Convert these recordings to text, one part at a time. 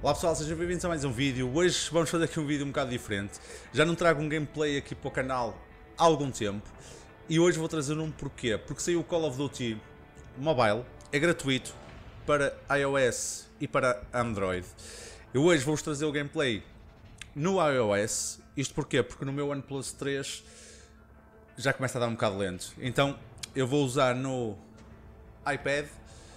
Olá pessoal, sejam bem-vindos a mais um vídeo. Hoje vamos fazer aqui um vídeo um bocado diferente. Já não trago um gameplay aqui para o canal há algum tempo. E hoje vou trazer um porquê? Porque saiu o Call of Duty Mobile, é gratuito para iOS e para Android. Eu hoje vou-vos trazer o gameplay no iOS. Isto porquê? Porque no meu OnePlus 3 já começa a dar um bocado lento. Então eu vou usar no iPad.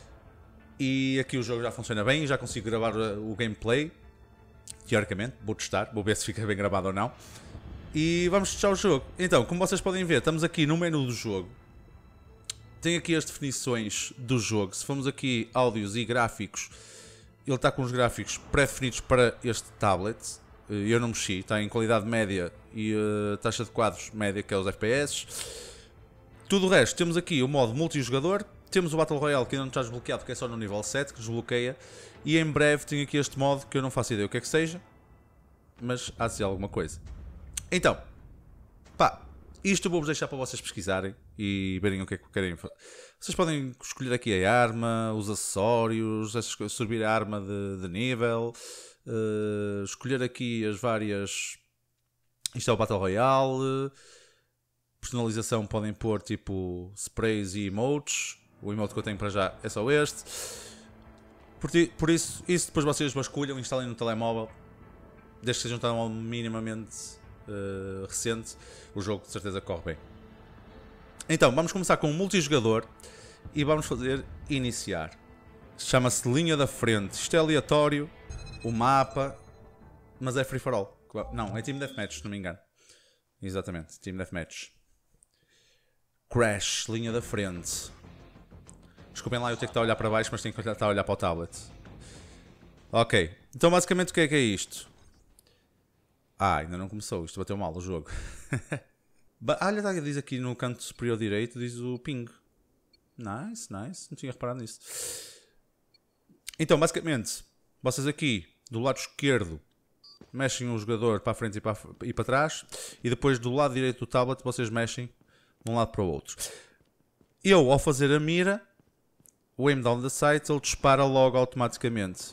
E aqui o jogo já funciona bem, já consigo gravar o gameplay. Teoricamente, vou testar, vou ver se fica bem gravado ou não. E vamos testar o jogo. Então, como vocês podem ver, estamos aqui no menu do jogo. Tem aqui as definições do jogo. Se formos aqui áudios e gráficos, ele está com os gráficos pré-definidos para este tablet. Eu não mexi, está em qualidade média e taxa de quadros média, que é os FPS. Tudo o resto, temos aqui o modo multijogador. Temos o Battle Royale que ainda não está desbloqueado, que é só no nível 7 que desbloqueia. E em breve tenho aqui este modo que eu não faço ideia o que é que seja, mas há de ser alguma coisa. Então, pá, isto eu vou-vos deixar para vocês pesquisarem e verem o que é que querem fazer. Vocês podem escolher aqui a arma, os acessórios, subir a arma de nível, escolher aqui as várias... Isto é o Battle Royale. Personalização podem pôr tipo sprays e emotes. O emote que eu tenho para já é só este. Por isso depois vocês vasculham, instalem no telemóvel. Desde que seja um telemóvel minimamente recente, o jogo de certeza corre bem. Então, vamos começar com um multijogador e vamos fazer iniciar. Chama-se linha da frente. Isto é aleatório, o mapa, mas é free for all. Não, é Team Deathmatch, se não me engano. Exatamente, Team Deathmatch. Crash, linha da frente. Desculpem lá eu tenho que estar a olhar para baixo, mas tenho que estar a olhar para o tablet. Ok, então basicamente o que é isto? Ah, ainda não começou, isto bateu mal o jogo. Olha, diz aqui no canto superior direito, diz o ping. Nice, nice, não tinha reparado nisso. Então, basicamente, vocês aqui, do lado esquerdo, mexem o jogador para a frente e para trás. E depois do lado direito do tablet, vocês mexem de um lado para o outro. Eu, ao fazer a mira, o aim down the sight, ele dispara logo automaticamente.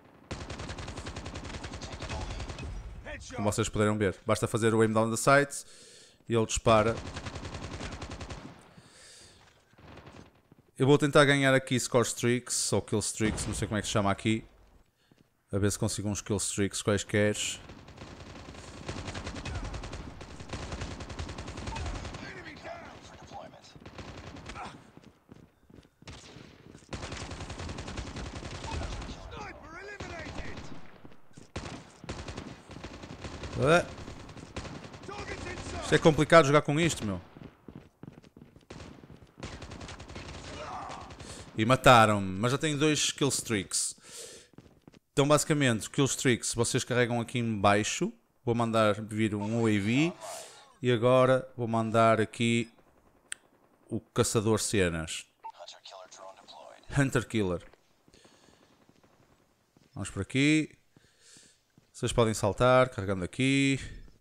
Como vocês puderam ver, basta fazer o aim down the sight e ele dispara. Eu vou tentar ganhar aqui score streaks ou kill streaks, não sei como é que se chama aqui. A ver se consigo uns kill streaks quaisquer. Isto é complicado jogar com isto, meu. E mataram-me, mas já tenho 2 kill streaks. Então basicamente, kill streaks vocês carregam aqui em baixo. Vou mandar vir um UAV. E agora vou mandar aqui o caçador cenas. Hunter Killer. Vamos por aqui. Vocês podem saltar, carregando aqui.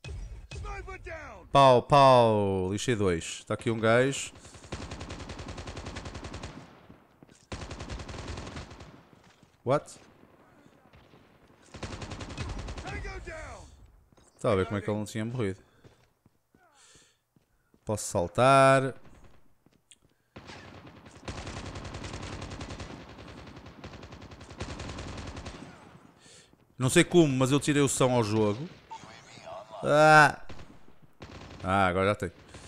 Pau, pau. Lixei 2. Está aqui um gajo. What? Estava a ver como é que ele não tinha morrido. Posso saltar. Não sei como, mas eu tirei o som ao jogo. Agora já tem.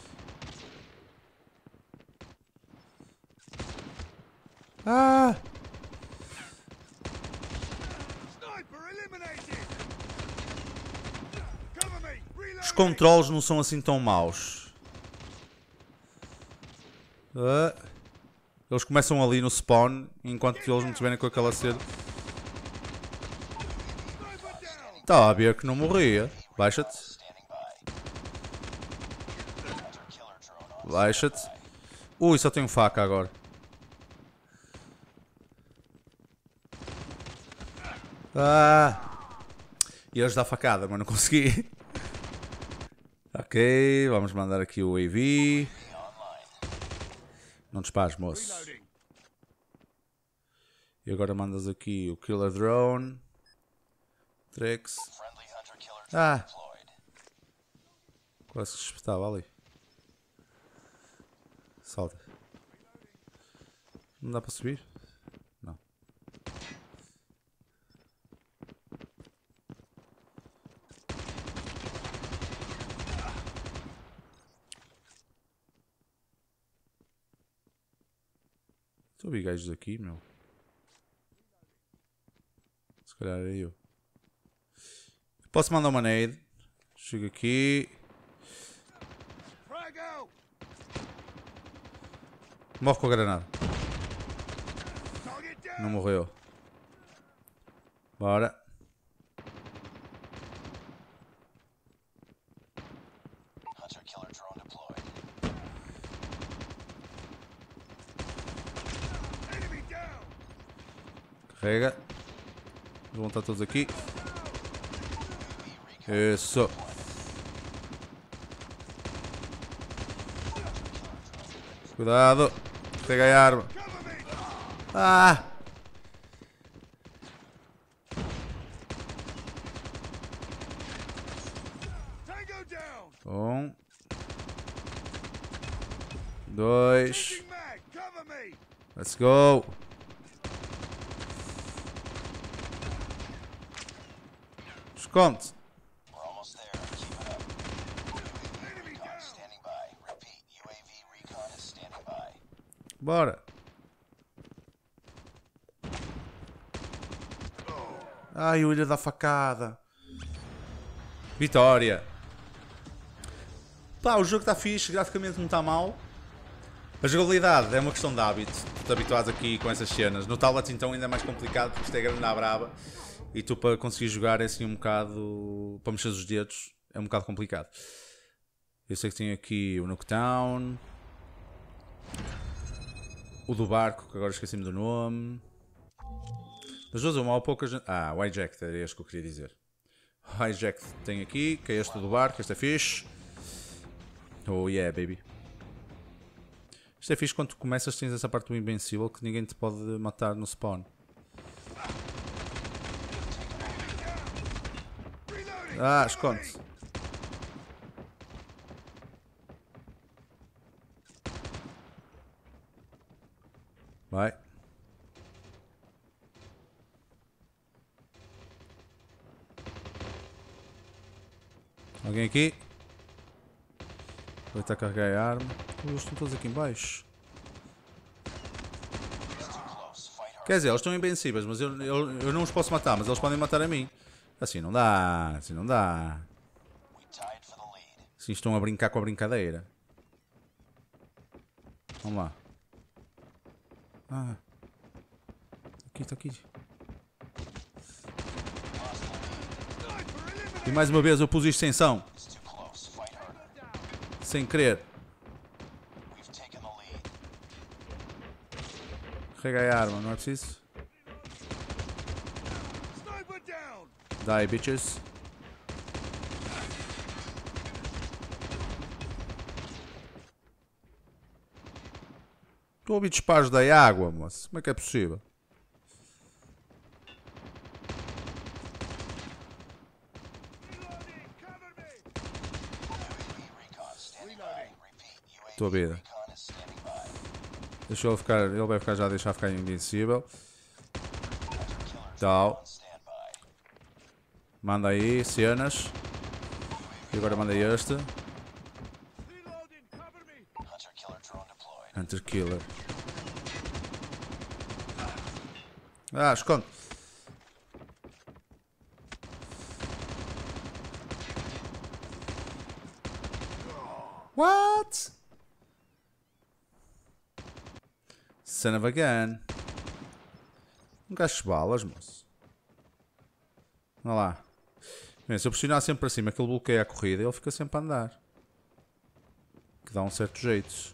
Os controles não são assim tão maus. Eles começam ali no spawn, enquanto que eles não estiverem com aquela sede. Estava a ver que não morria. Baixa-te. Baixa-te. Ui, só tenho faca agora. Ia ajudar a facada, mas não consegui. Ok, vamos mandar aqui o AV. Não dispares, moço. E agora mandas aqui o Killer Drone. Trex. Ah! Quase que espetava ali. Salta. Não dá para subir? Não. Estou a ouvir gajos aqui, meu. Se calhar é eu. Posso mandar uma nade. Chego aqui. Morre com a granada. Não morreu. Bora. Carrega. Vão estar todos aqui. Isso. Cuidado. Carrega a arma. Ah! Um. Dois. Let's go. Esconde. Bora. Ai, o ilha da facada. Vitória. Pá, o jogo está fixe, graficamente não está mal. A jogabilidade é uma questão de hábito. Estou habituado aqui com essas cenas. No tablet então ainda é mais complicado porque isto é grande à braba. E tu para conseguir jogar é assim um bocado... Para mexer os dedos é um bocado complicado. Eu sei que tenho aqui o Knockdown. O do barco, que agora esqueci-me do nome. Das duas uma, há poucas... Ah, o Hijack, era este que eu queria dizer. O Hijack tem aqui, que é este do barco, este é fixe. Oh yeah, baby. Isto é fixe quando tu começas, tens essa parte do Invencível que ninguém te pode matar no spawn. Ah, esconde-se. Vai. Alguém aqui? Vou tentar carregar a arma. Eles estão todos aqui em baixo. Quer dizer, eles estão invencíveis, mas eu não os posso matar, mas eles podem matar a mim. Assim não dá, assim não dá. Assim estão a brincar com a brincadeira. Vamos lá. Ah. Aqui, está aqui. E mais uma vez eu pus isto sem som. Sem querer. Carreguei a arma, não é preciso? Die, bitches. Estou a ouvir disparos da água, moço. Como é que é possível? Estou a ver. Deixa ele ficar. Ele vai ficar já a deixar ficar invencível. Tal. Manda aí cenas. E agora manda este. Hunter Killer. Ah, esconde. What? Son of a gun. Um gajo de balas, moço. Olha lá. Bem, se eu pressionar sempre para cima, aquele bloqueia a corrida, ele fica sempre a andar. Que dá um certo jeito.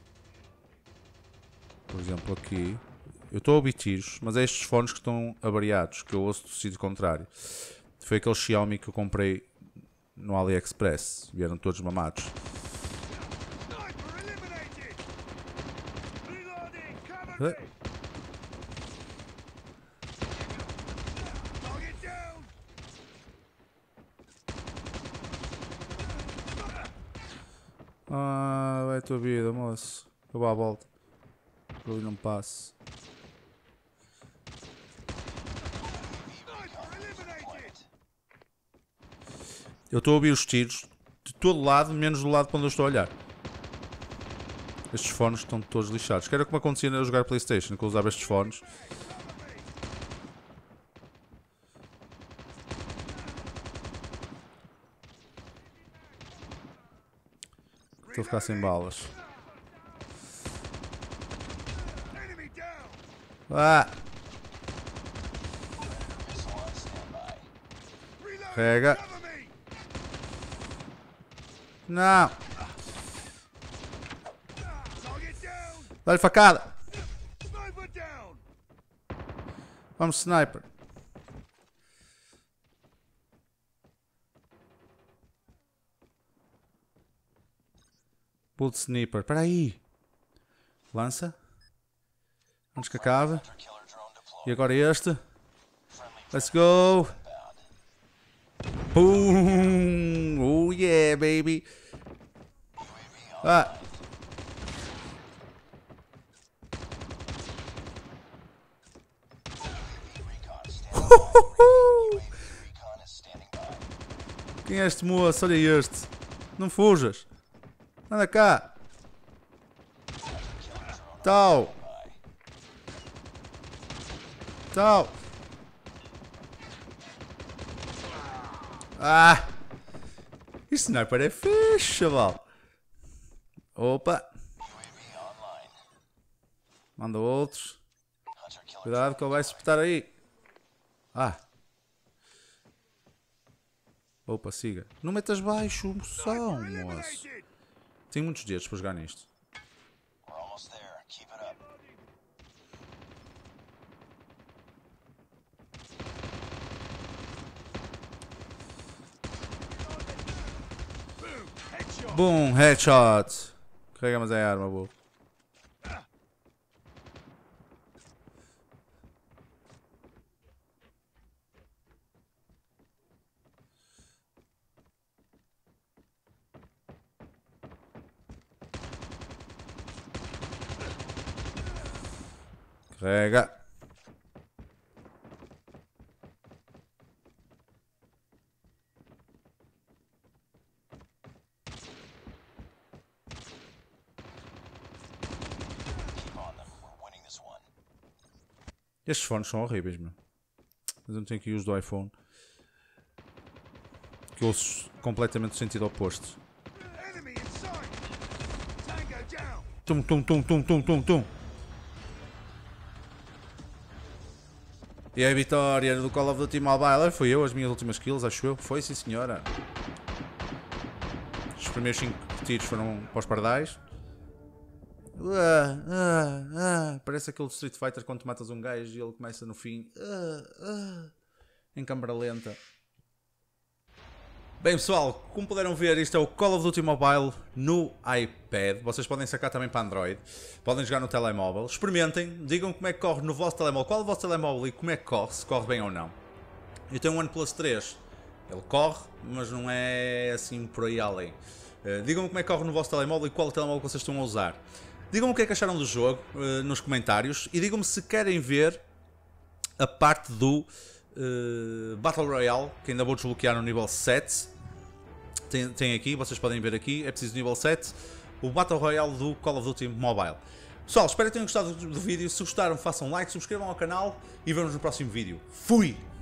Por exemplo, aqui. Eu estou a ouvir tiros, mas é estes fones que estão avariados, que eu ouço do sítio contrário. Foi aquele Xiaomi que eu comprei no AliExpress. Vieram todos mamados. Ah, vai a tua vida, moço. Eu vou à volta. Por ali não passo. Eu estou a ouvir os tiros de todo lado, menos do lado para onde eu estou a olhar. Estes fones estão todos lixados. Que era como acontecia a jogar PlayStation, que eu usava estes fones. Estou a ficar sem balas. Ah! Pega. Não! Dá-lhe facada! Vamos, sniper! Bullet sniper, espera aí! Lança. Antes que acabe. E agora este. Let's go! Boom! Oh yeah, baby! Ah! Quem é este moço? Olha este! Não fujas! Anda cá! Tal! Tal! Ah! Este sniper é fixe, chaval! Opa! Manda outros. Cuidado que ele vai se espetar aí. Ah! Opa, siga. Não metas baixo, moção, moço. Tenho muitos dedos para jogar nisto. Boom, headshot. Carregamos a arma, boa. Carrega. Estes fones são horríveis, meu. Mas eu não tenho aqui os do iPhone. Que ouço completamente o sentido oposto. Tum, tum, tum, tum, tum, tum, tum. E a vitória do Call of Duty Mobile. Fui eu, as minhas últimas kills, acho eu. Foi, sim senhora. Os primeiros 5 tiros foram para os pardais. Parece aquele Street Fighter quando tu matas um gajo e ele começa no fim em câmera lenta. Bem pessoal, como puderam ver, isto é o Call of Duty Mobile no iPad. Vocês podem sacar também para Android, podem jogar no telemóvel. Experimentem, digam como é que corre no vosso telemóvel, qual é o vosso telemóvel e como é que corre, se corre bem ou não. Eu tenho um OnePlus 3, ele corre, mas não é assim por aí além. Digam-me como é que corre no vosso telemóvel e qual é o telemóvel que vocês estão a usar. Digam-me o que é que acharam do jogo nos comentários e digam-me se querem ver a parte do Battle Royale, que ainda vou desbloquear no nível 7. Tem aqui, vocês podem ver aqui, é preciso nível 7. O Battle Royale do Call of Duty Mobile. Pessoal, espero que tenham gostado do vídeo. Se gostaram, façam like, subscrevam ao canal e vemos no próximo vídeo. Fui!